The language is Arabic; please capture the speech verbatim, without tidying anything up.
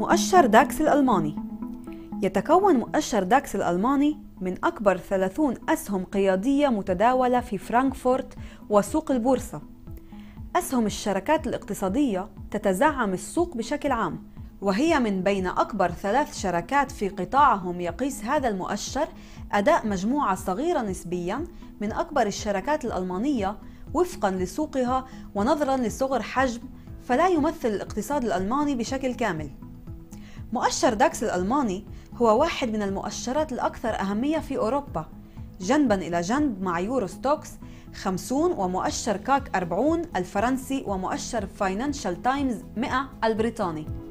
مؤشر داكس الألماني. يتكون مؤشر داكس الألماني من أكبر ثلاثين أسهم قيادية متداولة في فرانكفورت وسوق البورصة. أسهم الشركات الاقتصادية تتزعم السوق بشكل عام، وهي من بين أكبر ثلاث شركات في قطاعهم. يقيس هذا المؤشر أداء مجموعة صغيرة نسبياً من أكبر الشركات الألمانية وفقاً لسوقها، ونظراً لصغر حجم فلا يمثل الاقتصاد الألماني بشكل كامل. مؤشر داكس الألماني هو واحد من المؤشرات الأكثر أهمية في أوروبا، جنباً إلى جنب مع يورو ستوكس خمسين ومؤشر كاك أربعين الفرنسي ومؤشر فاينانشال تايمز مئة البريطاني.